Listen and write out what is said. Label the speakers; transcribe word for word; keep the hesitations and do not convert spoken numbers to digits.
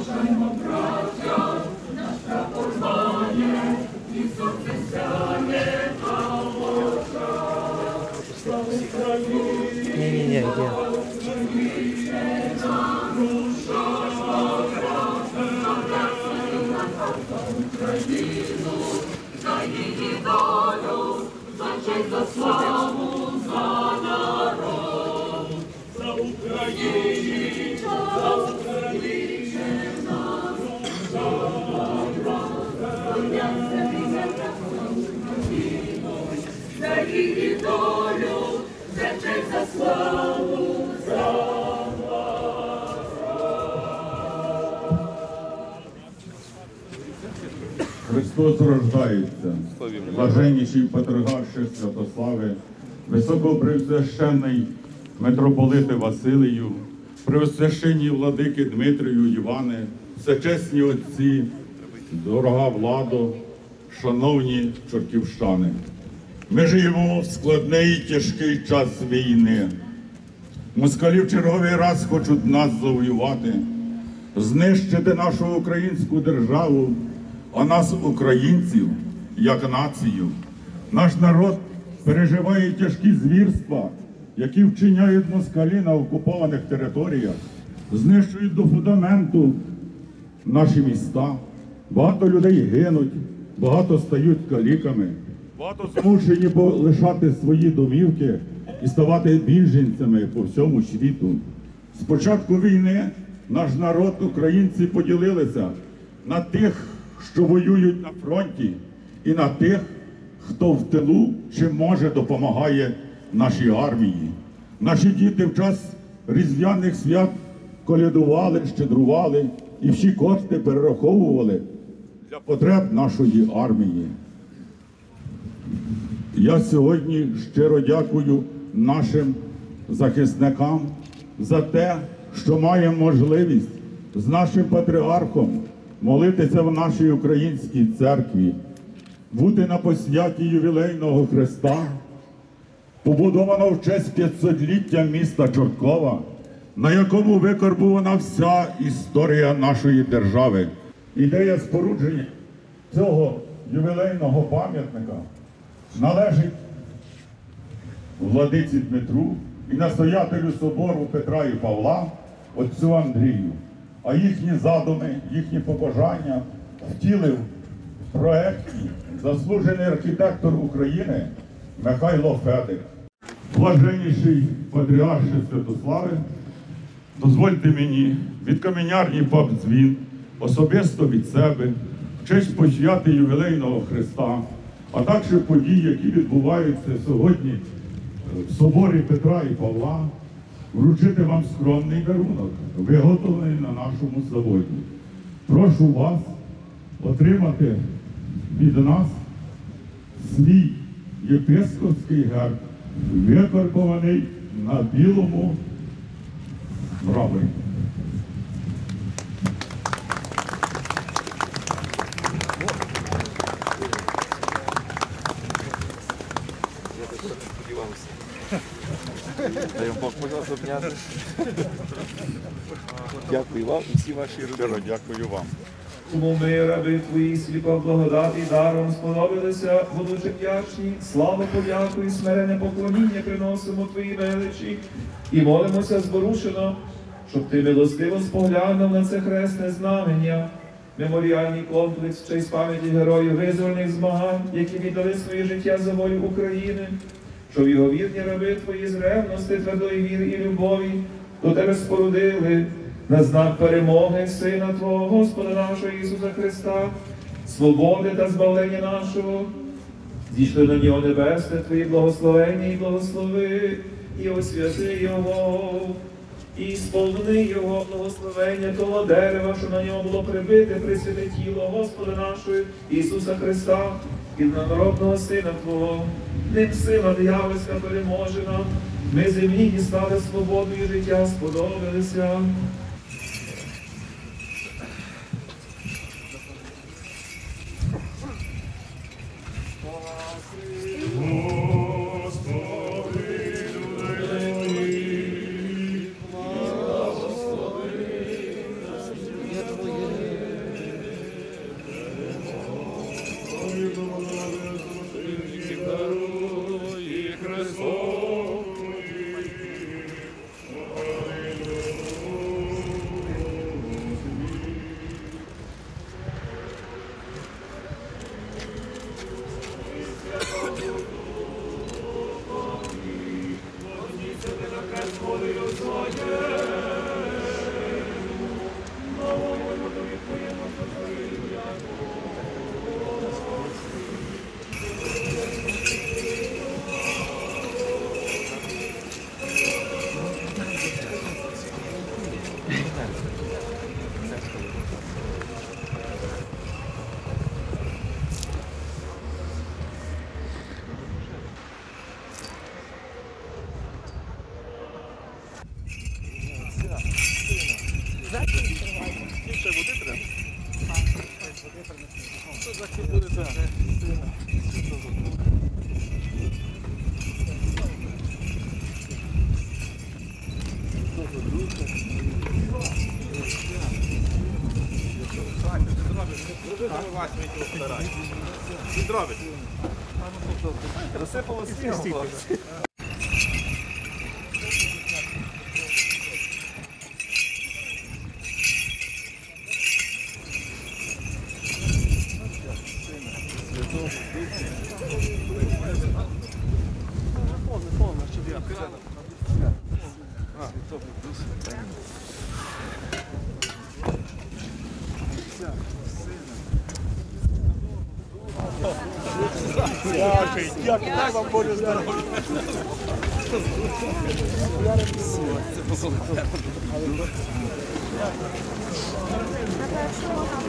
Speaker 1: Не-не-не, где?
Speaker 2: За її долю, за честь, за славу, за народ, за Україну, за Україну, за за її долю, за честь, за славу, за народ.
Speaker 3: Христос рождається, блаженніший патріарше Святославе, високопресвященний митрополите Василію, преосвященні владики Дмитрію, Іване, всечесні отці, дорога владо, шановні чортківщани. Ми живемо в складний і тяжкий час війни. Москалі в черговий раз хочуть нас завоювати, знищити нашу українську державу, а нас, українців, як націю. Наш народ переживає тяжкі звірства, які вчиняють москалі на окупованих територіях, знищують до фундаменту наші міста. Багато людей гинуть, багато стають каліками, багато змушені полишати свої домівки і ставати біженцями по всьому світу. З початку війни наш народ, українці, поділилися на тих, що воюють на фронті, і на тих, хто в тилу чи може допомагає нашій армії. Наші діти в час різдвяних свят колядували, щедрували і всі кошти перераховували для потреб нашої армії. Я сьогодні щиро дякую нашим захисникам за те, що маємо можливість з нашим патріархом молитися в нашій українській церкві, бути на посвяті ювілейного хреста, побудовано в честь п'ятсотліття міста Чорткова, на якому викарбувана вся історія нашої держави. Ідея спорудження цього ювілейного пам'ятника належить владиці Дмитру і настоятелю собору Петра і Павла, отцю Андрію. А їхні задуми, їхні побажання втілив в проєкті заслужений архітектор України Михайло Федик. Блаженніший патріарше Святославе, дозвольте мені від каменярні Бабдзвін, особисто від себе, в честь посвяти ювілейного хреста, а також подій, які відбуваються сьогодні в соборі Петра і Павла, вручити вам скромний дарунок, виготовлений на нашому заводі. Прошу вас отримати від нас свій єпископський герб, викарбований на білому мраморі.
Speaker 4: Даємо Бог вас обняти. Дякую вам і всі ваші родини.
Speaker 3: Дякую вам.
Speaker 5: Тому ми, раби Твої, сліпа благодаті даром сподобилися, будучи вдячні, славу, подяку і смирене поклоніння приносимо Твоїй величі і молимося зворушено, щоб Ти милостиво споглянув на це хресне знамення, меморіальний комплекс в честь пам'яті героїв визвольних змагань, які віддали своє життя за волю України, щоб його вірні раби Твої з ревності, твердої віри і любові до Тебе спорудили на знак перемоги Сина Твого, Господа нашого Ісуса Христа, свободи та збавлення нашого. Зійшли на нього небесне Твої благословення і благослови, і освяти Його, і сповни Його благословення того дерева, що на ньому було прибите присвяте тіло Господа нашого Ісуса Христа, і надробного Сина Твого. Ним сила диявольська переможена, ми землі дістали свободу і життя сподобалися.
Speaker 1: Я твоє
Speaker 4: Розсипало снігом.
Speaker 6: Дякую, дякую, дай вам Боже здоров'я.
Speaker 7: Na peršou